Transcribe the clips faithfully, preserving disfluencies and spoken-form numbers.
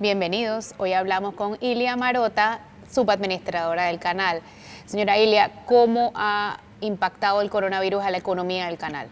Bienvenidos. Hoy hablamos con Ilia Marota, subadministradora del canal. Señora Ilia, ¿cómo ha impactado el coronavirus a la economía del canal?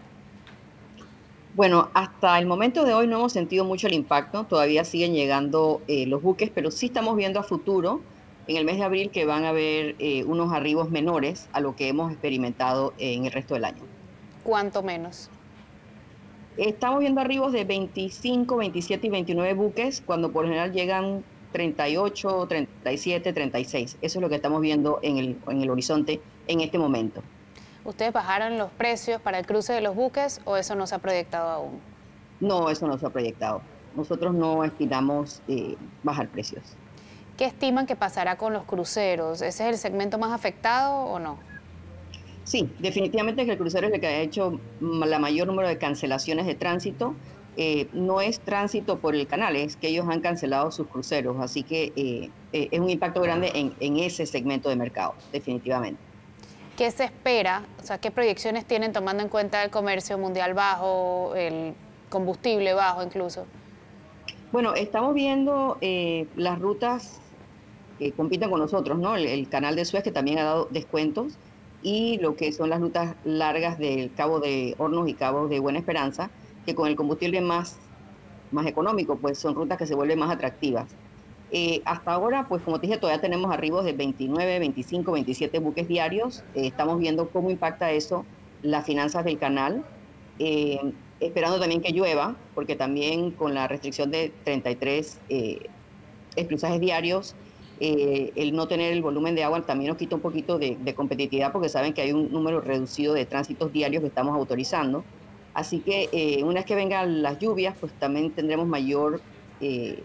Bueno, hasta el momento de hoy no hemos sentido mucho el impacto, todavía siguen llegando eh, los buques, pero sí estamos viendo a futuro, en el mes de abril, que van a haber eh, unos arribos menores a lo que hemos experimentado en el resto del año. ¿Cuánto menos? Estamos viendo arribos de veinticinco, veintisiete y veintinueve buques, cuando por lo general llegan treinta y ocho, treinta y siete, treinta y seis. Eso es lo que estamos viendo en el, en el horizonte en este momento. ¿Ustedes bajaron los precios para el cruce de los buques o eso no se ha proyectado aún? No, eso no se ha proyectado. Nosotros no estimamos eh, bajar precios. ¿Qué estiman que pasará con los cruceros? ¿Ese es el segmento más afectado o no? Sí, definitivamente que el crucero es el que ha hecho la mayor número de cancelaciones de tránsito. Eh, no es tránsito por el canal, es que ellos han cancelado sus cruceros, así que eh, eh, es un impacto grande en, en ese segmento de mercado, definitivamente. ¿Qué se espera? O sea, ¿qué proyecciones tienen tomando en cuenta el comercio mundial bajo, el combustible bajo incluso? Bueno, estamos viendo eh, las rutas que compiten con nosotros, ¿no? El, el canal de Suez, que también ha dado descuentos, y lo que son las rutas largas del Cabo de Hornos y Cabo de Buena Esperanza, que con el combustible más, más económico, pues son rutas que se vuelven más atractivas. Eh, hasta ahora, pues como te dije, todavía tenemos arribos de veintinueve, veinticinco, veintisiete buques diarios. Eh, estamos viendo cómo impacta eso las finanzas del canal, eh, esperando también que llueva, porque también con la restricción de treinta y tres eh, cruzajes diarios, eh, el no tener el volumen de agua también nos quita un poquito de, de competitividad, porque saben que hay un número reducido de tránsitos diarios que estamos autorizando. Así que eh, una vez que vengan las lluvias, pues también tendremos mayor eh,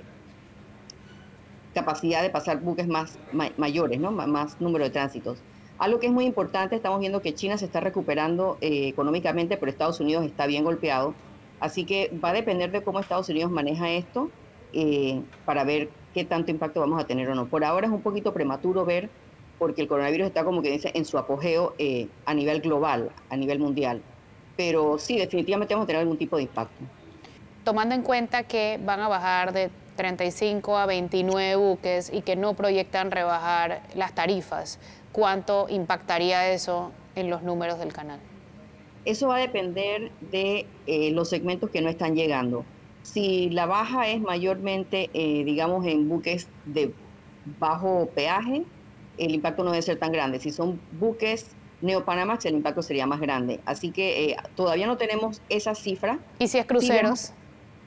capacidad de pasar buques más ma mayores, ¿no? Más número de tránsitos. Algo que es muy importante, estamos viendo que China se está recuperando eh, económicamente, pero Estados Unidos está bien golpeado. Así que va a depender de cómo Estados Unidos maneja esto eh, para ver qué tanto impacto vamos a tener o no. Por ahora es un poquito prematuro ver, porque el coronavirus está, como que dice, en su apogeo eh, a nivel global, a nivel mundial. Pero sí, definitivamente vamos a tener algún tipo de impacto. Tomando en cuenta que van a bajar de treinta y cinco a veintinueve buques y que no proyectan rebajar las tarifas, ¿cuánto impactaría eso en los números del canal? Eso va a depender de eh, los segmentos que no están llegando. Si la baja es mayormente, eh, digamos, en buques de bajo peaje, el impacto no debe ser tan grande. Si son buques Neopanamax, el impacto sería más grande. Así que eh, todavía no tenemos esa cifra. ¿Y si es Sí vemos, cruceros?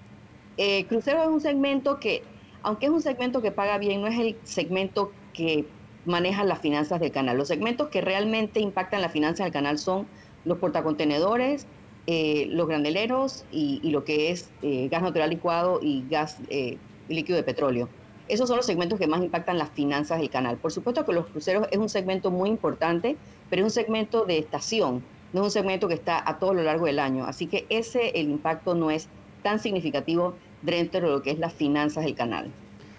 eh, crucero es un segmento que, aunque es un segmento que paga bien, no es el segmento que maneja las finanzas del canal. Los segmentos que realmente impactan las finanzas del canal son los portacontenedores, eh, los graneleros y, y lo que es eh, gas natural licuado y gas eh, líquido de petróleo. Esos son los segmentos que más impactan las finanzas del canal. Por supuesto que los cruceros es un segmento muy importante, pero es un segmento de estación, no es un segmento que está a todo lo largo del año. Así que ese, el impacto no es tan significativo dentro de lo que es las finanzas del canal.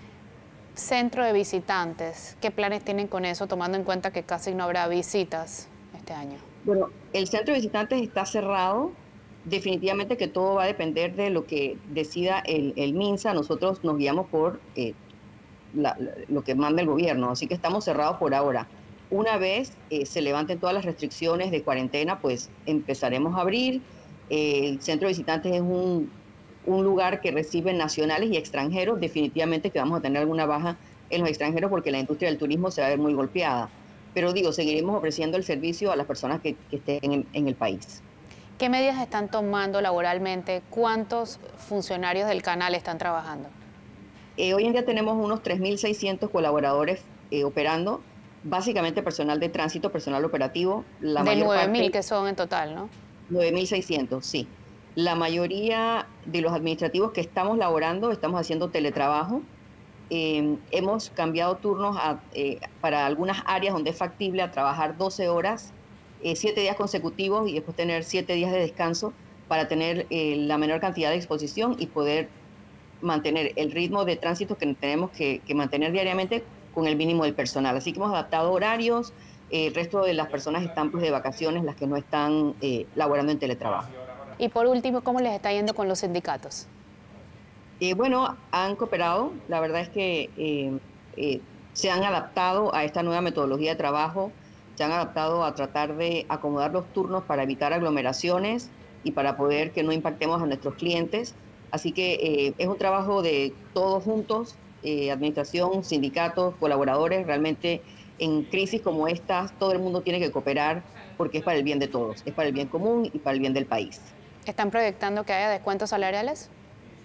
Centro de visitantes, ¿qué planes tienen con eso, tomando en cuenta que casi no habrá visitas este año? Bueno, el centro de visitantes está cerrado. Definitivamente que todo va a depender de lo que decida el, el MINSA. Nosotros nos guiamos por eh, la, la, lo que manda el gobierno, así que estamos cerrados por ahora. Una vez eh, se levanten todas las restricciones de cuarentena, pues empezaremos a abrir. Eh, el centro de visitantes es un, un lugar que recibe nacionales y extranjeros. Definitivamente que vamos a tener alguna baja en los extranjeros porque la industria del turismo se va a ver muy golpeada. Pero digo, seguiremos ofreciendo el servicio a las personas que, que estén en, en el país. ¿Qué medidas están tomando laboralmente? ¿Cuántos funcionarios del canal están trabajando? Eh, hoy en día tenemos unos tres mil seiscientos colaboradores eh, operando, básicamente personal de tránsito, personal operativo. La De mayor nueve parte, mil que son en total, ¿no? nueve mil seiscientos, sí. La mayoría de los administrativos que estamos laborando, estamos haciendo teletrabajo. Eh, hemos cambiado turnos a, eh, para algunas áreas donde es factible a trabajar doce horas, eh, siete días consecutivos y después tener siete días de descanso para tener eh, la menor cantidad de exposición y poder mantener el ritmo de tránsito que tenemos que, que mantener diariamente con el mínimo del personal. Así que hemos adaptado horarios, eh, el resto de las personas están pues de vacaciones, las que no están eh, laborando en teletrabajo. Y por último, ¿cómo les está yendo con los sindicatos? Eh, bueno, han cooperado. La verdad es que eh, eh, se han adaptado a esta nueva metodología de trabajo, se han adaptado a tratar de acomodar los turnos para evitar aglomeraciones y para poder que no impactemos a nuestros clientes. Así que eh, es un trabajo de todos juntos, eh, administración, sindicatos, colaboradores. Realmente en crisis como esta, todo el mundo tiene que cooperar porque es para el bien de todos, es para el bien común y para el bien del país. ¿Están proyectando que haya descuentos salariales?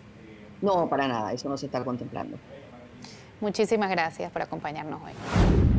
No, para nada, eso no se está contemplando. Muchísimas gracias por acompañarnos hoy.